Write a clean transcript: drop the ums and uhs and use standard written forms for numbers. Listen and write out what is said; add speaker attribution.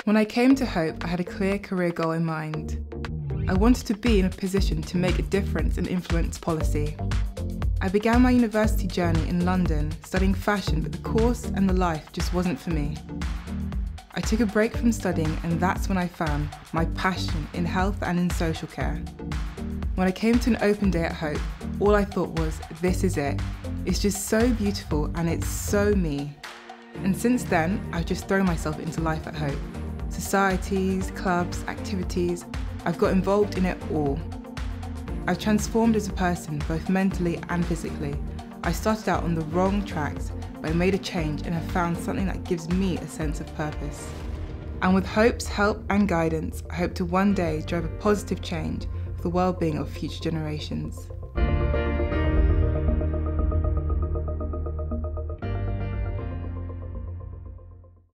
Speaker 1: When I came to Hope, I had a clear career goal in mind. I wanted to be in a position to make a difference and influence policy. I began my university journey in London studying fashion, but the course and the life just wasn't for me. I took a break from studying, and that's when I found my passion in health and in social care. When I came to an open day at Hope, all I thought was, this is it. It's just so beautiful and it's so me. And since then, I've just thrown myself into life at Hope. Societies, clubs, activities, I've got involved in it all. I've transformed as a person, both mentally and physically. I started out on the wrong tracks, but I made a change and have found something that gives me a sense of purpose. And with Hope's help and guidance, I hope to one day drive a positive change for the well-being of future generations.